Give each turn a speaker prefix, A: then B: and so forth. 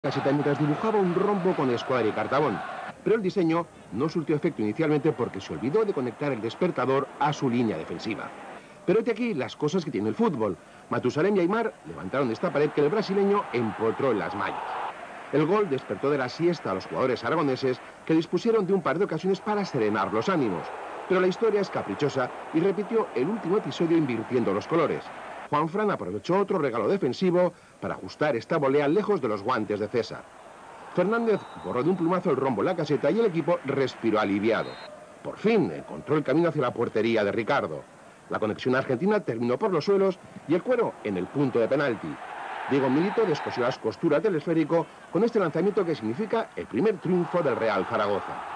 A: Caseta mientras dibujaba un rombo con escuadra y cartabón, pero el diseño no surtió efecto inicialmente porque se olvidó de conectar el despertador a su línea defensiva. Pero de aquí las cosas que tiene el fútbol. Matusalem y Aimar levantaron esta pared que el brasileño empotró en las mallas. El gol despertó de la siesta a los jugadores aragoneses que dispusieron de un par de ocasiones para serenar los ánimos. Pero la historia es caprichosa y repitió el último episodio invirtiendo los colores. Juanfran aprovechó otro regalo defensivo para ajustar esta volea lejos de los guantes de César. Fernández borró de un plumazo el rombo en la caseta y el equipo respiró aliviado. Por fin encontró el camino hacia la portería de Ricardo. La conexión argentina terminó por los suelos y el cuero en el punto de penalti. Diego Milito descosió las costuras del esférico con este lanzamiento que significa el primer triunfo del Real Zaragoza.